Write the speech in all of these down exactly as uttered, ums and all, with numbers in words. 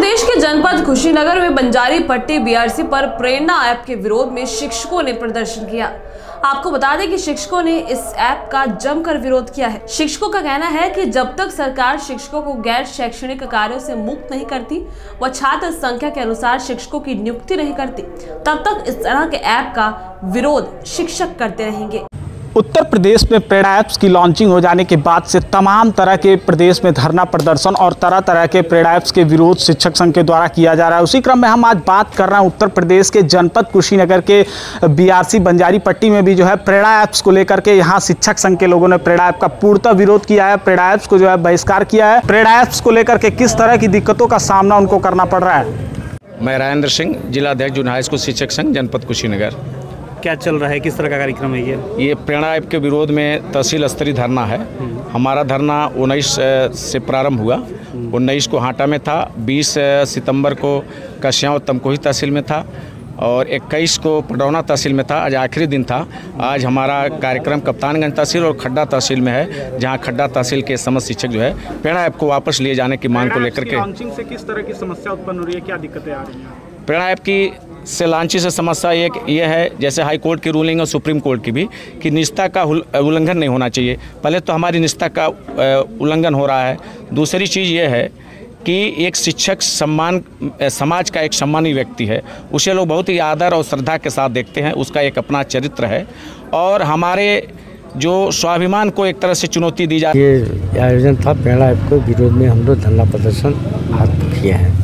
प्रदेश के जनपद कुशीनगर में बंजारी पट्टी बीआरसी पर प्रेरणा ऐप के विरोध में शिक्षकों ने प्रदर्शन किया। आपको बता दें कि शिक्षकों ने इस ऐप का जमकर विरोध किया है। शिक्षकों का कहना है कि जब तक सरकार शिक्षकों को गैर शैक्षणिक कार्यों से मुक्त नहीं करती व छात्र संख्या के अनुसार शिक्षकों की नियुक्ति नहीं करती, तब तक इस तरह के ऐप का विरोध शिक्षक करते रहेंगे। उत्तर प्रदेश में प्रेरणा ऐप्स की लॉन्चिंग हो जाने के बाद से तमाम तरह के प्रदेश में धरना प्रदर्शन और तरह तरह के प्रेरणा ऐप्स के विरोध शिक्षक संघ के द्वारा किया जा रहा है। उसी क्रम में हम आज बात कर रहे हैं उत्तर प्रदेश के जनपद कुशीनगर के बीआरसी बंजारी पट्टी में भी जो है प्रेरणा ऐप्स को लेकर के यहाँ शिक्षक संघ के लोगों ने प्रेरणा ऐप का पूर्णतः विरोध किया है, प्रेरणा ऐप्स को जो है बहिष्कार किया है। प्रेरणा ऐप्स को लेकर के किस तरह की दिक्कतों का सामना उनको करना पड़ रहा है। मैं राजेंद्र सिंह, जिला अध्यक्ष जूनियर हाई स्कूल शिक्षक संघ जनपद कुशीनगर। क्या चल रहा है, किस तरह का कार्यक्रम है ये? ये प्रेरणा ऐप के विरोध में तहसील स्तरीय धरना है। हमारा धरना उन्नीस से प्रारंभ हुआ। उन्नीस को हाटा में था, बीस सितंबर को कस्याओं तमकोही तहसील में था और इक्कीस को पडौना तहसील में था। आज आखिरी दिन था। आज हमारा कार्यक्रम कप्तानगंज तहसील और खड्डा तहसील में है, जहां खड्डा तहसील के समस्त शिक्षक जो है प्रेरणा ऐप को वापस लिए जाने की मांग को लेकर के। लॉन्चिंग से किस तरह की समस्या उत्पन्न हो रही है, क्या दिक्कतें आ रही हैं? प्रेरणा ऐप की से लॉन्चिंग से समस्या एक ये है, जैसे हाई कोर्ट की रूलिंग और सुप्रीम कोर्ट की भी, कि निजता का उल्लंघन नहीं होना चाहिए। पहले तो हमारी निजता का उल्लंघन हो रहा है। दूसरी चीज़ ये है कि एक शिक्षक सम्मान समाज का एक सम्मानी व्यक्ति है, उसे लोग बहुत ही आदर और श्रद्धा के साथ देखते हैं। उसका एक अपना चरित्र है और हमारे जो स्वाभिमान को एक तरह से चुनौती दी जाती है। ये आयोजन था प्रेरणा ऐप को विरोध में, हम लोग धरना प्रदर्शन हाथ किए हैं।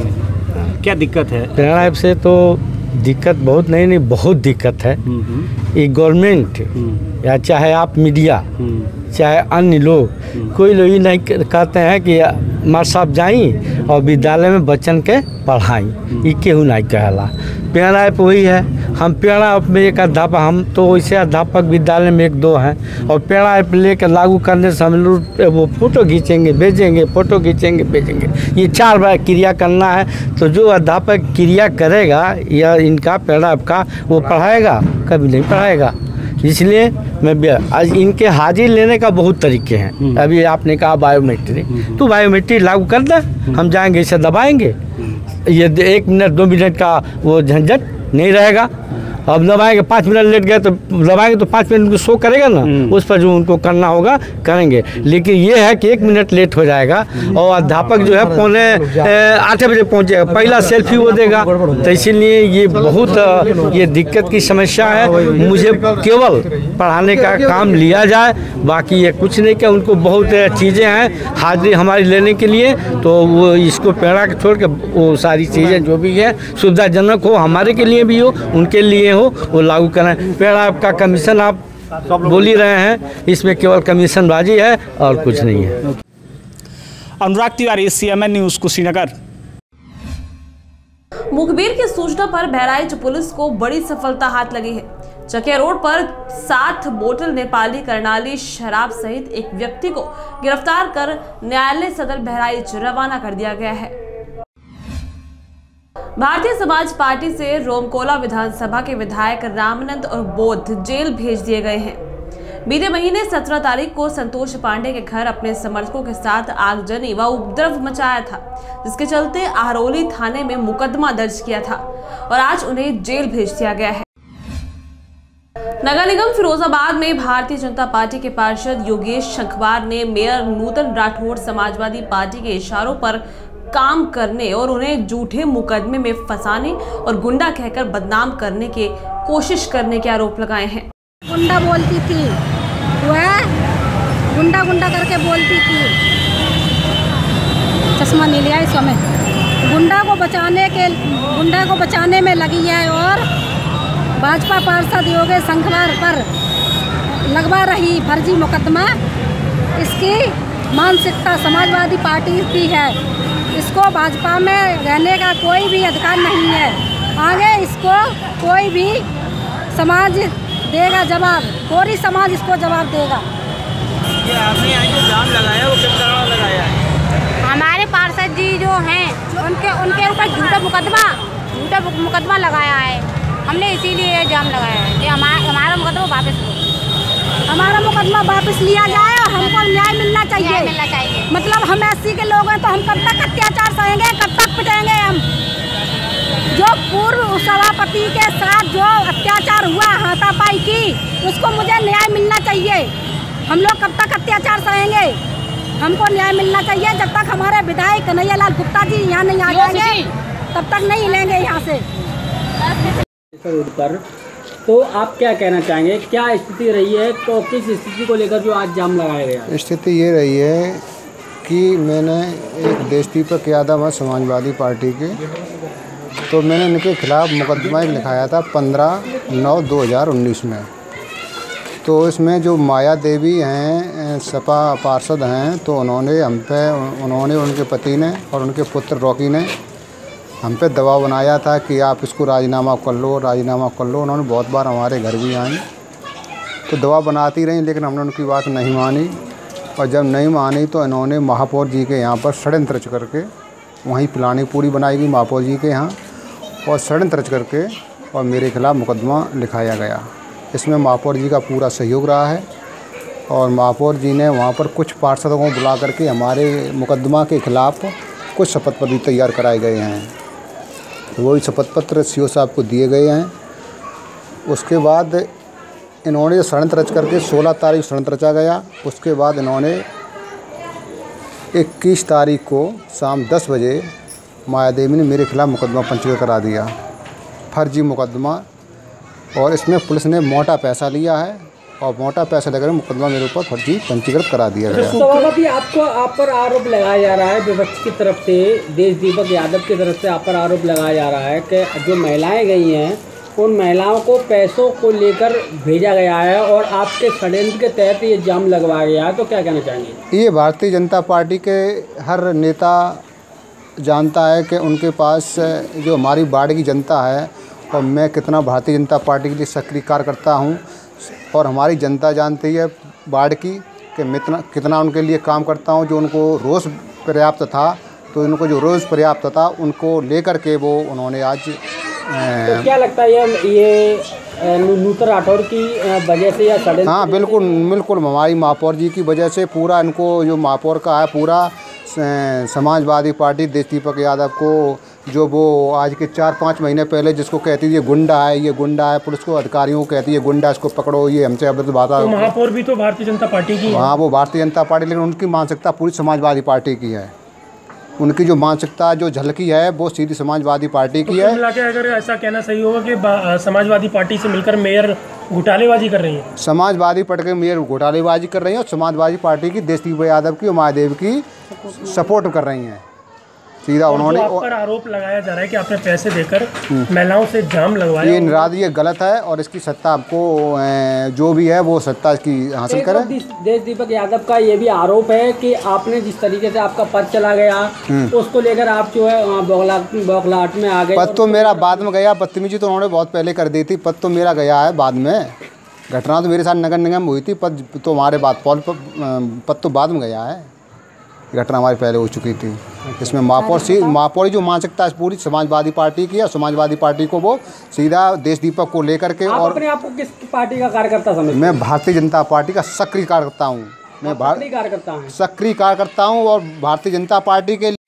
क्या दिक्कत है? प्रेरणा ऐप से तो दिक्कत बहुत नहीं नहीं बहुत दिक्कत है। ये गवर्नमेंट या चाहे आप मीडिया चाहे अन्य लोग, कोई लोग ये नहीं कहते हैं कि मार साहब जाई और विद्यालय में बच्चन के पढ़ाई, ये केहू नहीं कहला। प्रेरणा ऐप वही है। हम प्रेरणा ऐप में एक अध्यापक, हम तो वैसे अध्यापक विद्यालय में एक दो हैं, और प्रेरणा ऐप लेकर लागू करने से हम लोग वो फोटो खींचेंगे भेजेंगे, फोटो खींचेंगे भेजेंगे, ये चार बार क्रिया करना है। तो जो अध्यापक क्रिया करेगा या इनका प्रेरणा ऐप का, वो पढ़ाएगा? कभी नहीं पढ़ाएगा। इसलिए मैं आज इनके हाजिर लेने का बहुत तरीके हैं। अभी आपने कहा बायोमेट्रिक, तो बायोमेट्रिक लागू कर दे, हम जाएंगे इसे दबाएंगे, ये एक मिनट दो मिनट का वो झंझट नहीं रहेगा। अब दबाएंगे, पाँच मिनट लेट गए तो दबाएंगे तो पाँच मिनट उनको शो करेगा ना, उस पर जो उनको करना होगा करेंगे। लेकिन ये है कि एक मिनट लेट हो जाएगा और अध्यापक जो है पौने आठ बजे पहुंचेगा, पहला सेल्फी वो देगा। तो इसीलिए ये बहुत ये दिक्कत की समस्या है। मुझे केवल पढ़ाने का काम लिया जाए, बाकी ये कुछ नहीं। क्या उनको बहुत चीज़ें हैं हाजिरी हमारी लेने के लिए, तो वो इसको प्रेरणा के छोड़ के वो सारी चीज़ें जो भी है सुविधाजनक हो, हमारे के लिए भी हो, उनके लिए हो, वो लागू करें। प्रेरणा ऐप का कमीशन आप बोल ही रहे हैं, इसमें केवल कमीशनबाजी है और कुछ नहीं है। Anurag Tiwari, CMN news, Kushinagar. मुखबिर की सूचना पर बहराइच पुलिस को बड़ी सफलता हाथ लगी है। चकिया रोड पर सात बोतल नेपाली कर्नाली शराब सहित एक व्यक्ति को गिरफ्तार कर न्यायालय सदर बहराइच रवाना कर दिया गया है। भारतीय समाज पार्टी से रोमकोला विधानसभा के विधायक रामानंद और बोध जेल भेज दिए गए हैं। बीते महीने सत्रह तारीख को संतोष पांडे के घर अपने समर्थकों के साथ आगजनी व उपद्रव मचाया था, जिसके चलते आहरौली थाने में मुकदमा दर्ज किया था और आज उन्हें जेल भेज दिया गया है। नगर निगम फिरोजाबाद में भारतीय जनता पार्टी के पार्षद योगेश शंखवार ने मेयर नूतन राठौड़ समाजवादी पार्टी के इशारों पर काम करने और उन्हें झूठे मुकदमे में फंसाने और गुंडा कहकर बदनाम करने के कोशिश करने के आरोप लगाए हैं। गुंडा बोलती थी, वह गुंडा गुंडा करके बोलती थी। चश्मा नहीं लिया इस समय। गुंडा को बचाने के गुंडा को बचाने में लगी है और भाजपा पार्षद योगेश शंखवार पर लगवा रही फर्जी मुकदमा। इसकी मानसिकता समाजवादी पार्टी की है। इसको भाजपा में रहने का कोई भी अधिकार नहीं है। आगे इसको कोई भी समाज देगा जवाब, पूरी समाज इसको जवाब देगा। ये आपने यहाँ जो जाम लगाया वो किस तरह लगाया है? हमारे पार्षद जी जो हैं उनके उनके ऊपर झूठा मुकदमा झूठा मुकदमा लगाया है। हमने इसीलिए जाम लगाया है कि हमारा हमारा मुकदमा वापस हो। हमारा मुकदमा वापस लिया जाए और हमको न्याय मिलना चाहिए। न्याय मिलना चाहिए। मतलब हम एससी के लोग हैं तो हम कब तक अत्याचार सहेंगे, कब तक पिटेंगे हम? जो पूर्व सभापति के साथ जो अत्याचार हुआ हाथापाई की, उसको मुझे न्याय मिलना चाहिए। हम लोग कब तक अत्याचार सहेंगे? हमको न्याय मिलना चाहिए। जब तक हमारे विधायक कन्हैया लाल गुप्ता जी यहाँ नहीं आ जाएंगे तब तक नहीं लेंगे यहाँ से। पर तो आप क्या कहना चाहेंगे, क्या स्थिति रही है, तो किस स्थिति को लेकर जो आज जाम लगाया गया? स्थिति ये रही है कि मैंने एक देश दीपक यादव है समाजवादी पार्टी के, तो मैंने इनके खिलाफ़ मुकदमा लिखाया था पंद्रह नौ दो हज़ार उन्नीस में। तो इसमें जो माया देवी हैं सपा पार्षद हैं, तो उन्होंने हम पे उन्होंने उनके पति ने और उनके पुत्र रॉकी ने हम पे दबाव बनाया था कि आप इसको राजीनामा कर लो, राजीनामा कर लो। उन्होंने बहुत बार हमारे घर भी आए तो दबाव बनाती रहीं, लेकिन हमने उनकी बात नहीं मानी। और जब नहीं मानी तो इन्होंने महापौर जी के यहाँ पर षड्यंत्र रच करके वहीं प्लानिंग पूरी बनाई गई महापौर जी के यहाँ, और षड्यंत्र रच करके और मेरे खिलाफ़ मुकदमा लिखाया गया। इसमें महापौर जी का पूरा सहयोग रहा है और महापौर जी ने वहाँ पर कुछ पार्षदों को बुला करके हमारे मुकदमा के खिलाफ़ कुछ शपथ पत्र तैयार कराए गए हैं। वही शपथ पत्र सीओ साहब को दिए गए हैं। उसके बाद इन्होंने षड्यंत्र रच करके सोलह तारीख षड्यंत्र रचा गया। उसके बाद इन्होंने इक्कीस तारीख को शाम दस बजे माया देवी ने मेरे खिलाफ़ मुकदमा पंजीकृत करा दिया, फर्जी मुकदमा। और इसमें पुलिस ने मोटा पैसा लिया है और मोटा पैसा लेकर मुकदमा मेरे ऊपर फर्जी पंजीकृत करा दिया गया। सभापति, आपको आप पर आरोप लगाया जा रहा है विपक्ष की तरफ से, देश दीपक यादव की तरफ से आप पर आरोप लगाया जा रहा है कि जो महिलाएं गई हैं उन महिलाओं को पैसों को लेकर भेजा गया है और आपके षड्यंत्र के तहत ये जाम लगवाया गया है, तो क्या कहना चाहेंगे? ये भारतीय जनता पार्टी के हर नेता जानता है कि उनके पास जो हमारी बाढ़ की जनता है और मैं कितना भारतीय जनता पार्टी के लिए सक्रिय कार्य करता हूँ, और हमारी जनता जानती है बाढ़ की कि मैं इतना कितना उनके लिए काम करता हूँ। जो उनको रोज़ पर्याप्त था, तो उनको जो रोज़ पर्याप्त था उनको लेकर के वो उन्होंने आज तो क्या लगता है ये ये नूतन राठौर की वजह से या षड्यंत्र? हाँ बिल्कुल बिल्कुल, हमारी महापौर जी की वजह से पूरा इनको जो महापौर का है पूरा समाजवादी पार्टी देश दीपक यादव को, जो वो आज के चार पाँच महीने पहले जिसको कहती थी ये गुंडा है, ये गुंडा है, पुलिस को अधिकारियों को कहती है गुंडा, इसको पकड़ो, ये हमसे अवैध बात। तो महापौर भी तो भारतीय जनता पार्टी की है। हाँ वो भारतीय जनता पार्टी, लेकिन उनकी मानसिकता पूरी समाजवादी पार्टी की है। उनकी जो मानसिकता जो झलकी है वो सीधी समाजवादी पार्टी की है। मिला के अगर ऐसा कहना सही होगा कि समाजवादी पार्टी से मिलकर मेयर घोटालेबाजी कर रही है, समाजवादी पार्टी के मेयर घोटालेबाजी कर रही है और समाजवादी पार्टी की देश दीपक यादव की और महादेव की सपोर्ट कर रही हैं सीधा। उन्होंने आप पर आरोप लगाया जा रहा है कि आपने पैसे देकर महिलाओं से जाम लगवाया, ये निराद ये गलत है और इसकी सत्ता आपको जो भी है वो सत्ता इसकी हासिल करे। देश दीपक यादव का ये भी आरोप है कि आपने जिस तरीके से आपका पद चला गया उसको लेकर आप जो है बौखलाहट में आ गए। पद तो मेरा बाद में गया, बदतमीजी तो उन्होंने बहुत पहले कर दी थी, पद तो मेरा गया है बाद में। घटना तो मेरे साथ नगर निगम हुई थी, पद तो हमारे बाद पद तो बाद में गया है। घटना हमारी पहले हो चुकी थी। इसमें महापौर सी महापौर जो मानसिकता है पूरी समाजवादी पार्टी की है। समाजवादी पार्टी को वो सीधा देश दीपक को लेकर के आप और अपने आप को किस पार्टी का कार्यकर्ता समझते हैं? मैं भारतीय जनता पार्टी का सक्रिय कार्यकर्ता हूँ। मैं सक्रिय कार्यकर्ता हूँ सक्रिय कार्यकर्ता हूँ और भारतीय जनता पार्टी के